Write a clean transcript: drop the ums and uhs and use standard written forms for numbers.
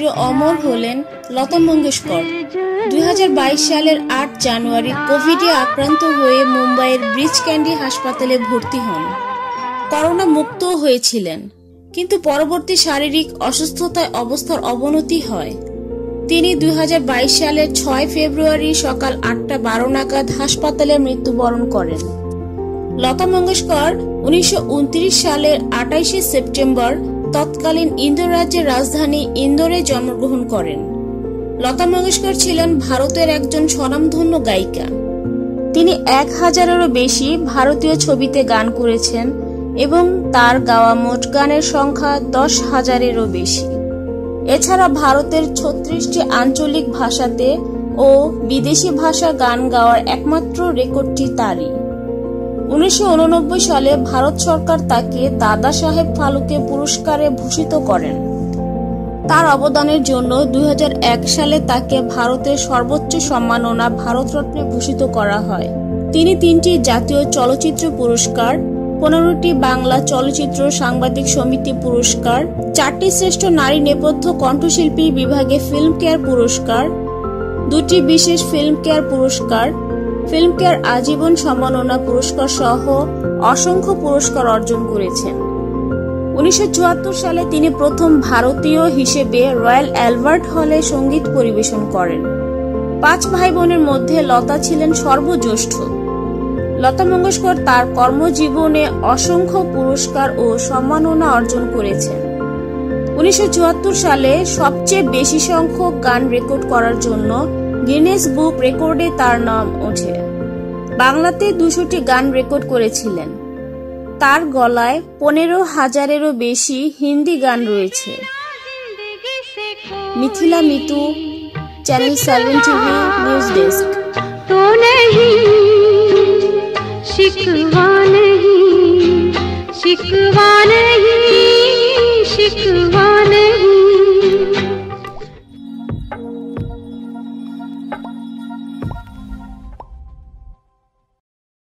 চির অমর হলেন লতা মঙ্গেশকর। 2022 সালের 8 জানুয়ারি কোভিডে আক্রান্ত হয়ে মুম্বাইয়ের ব্রিজ ক্যান্ডি হাসপাতালে ভর্তি হন। করোনা মুক্ত হয়েছিলেন, কিন্তু পরবর্তী শারীরিক অসুস্থতায় অবস্থার অবনতি হয়। তিনি 2022 সালের 6 ফেব্রুয়ারি সকাল 8:12 নাগাদ হাসপাতালে মৃত্যুবরণ করেন। লতা মঙ্গেশকর 1929 সালের 28শে সেপ্টেম্বর তৎকালীন ইন্দোর রাজ্যের রাজধানী ইন্দোরে জন্মগ্রহণ করেন। লতা মঙ্গেশকর ছিলেন ভারতের একজন স্বনামধন্য গায়িকা। তিনি 1000-এরও বেশি ভারতীয় ছবিতে গান করেছেন এবং তার গাওয়া মোট গানের সংখ্যা 10,000-এরও বেশি। এছাড়া ভারতের 36টি আঞ্চলিক ভাষাতে ও বিদেশি ভাষা গান গাওয়ার একমাত্র রেকর্ডটি তারই। 1989 সালে ভারত সরকার তাকে দাদা সাহেব ফালকে পুরস্কারে ভূষিত করেন। তার অবদানের জন্য 2001 সালে তাকে ভারতের সর্বোচ্চ সম্মাননা ভারতরত্নে ভূষিত করা হয়। তিনি 3টি জাতীয় চলচ্চিত্র পুরস্কার, 15টি বাংলা চলচ্চিত্র সাংবাদিক সমিতি পুরস্কার, 4টি শ্রেষ্ঠ নারী নেপথ্য কণ্ঠশিল্পী বিভাগে ফিল্মফেয়ার পুরস্কার, 2টি বিশেষ ফিল্মফেয়ার পুরস্কার, ফিল্মফেয়ার আজীবন সম্মাননা পুরস্কার সহ অসংখ্য পুরস্কার অর্জন করেছেন। 1974 সালে তিনি প্রথম ভারতীয় হিসেবে রয়্যাল অ্যালবার্ট হলে সঙ্গীত পরিবেশন করেন। 5 ভাই বোনের মধ্যে লতা ছিলেন সর্বজ্যেষ্ঠ। লতা মঙ্গেশকর তার কর্মজীবনে অসংখ্য পুরস্কার ও সম্মাননা অর্জন করেছেন। 1974 সালে সবচেয়ে বেশি সংখ্যক গান রেকর্ড করার জন্য গিনেস বুক রেকর্ডে তার নাম ওঠে। বাংলাতে 200টি গান রেকর্ড করেছিলেন। তার গলায় 15,000-এরও বেশি হিন্দি গান রয়েছে। Mithila Mitu, channel 7 TV news desk. তো नहीं शिकवा नहीं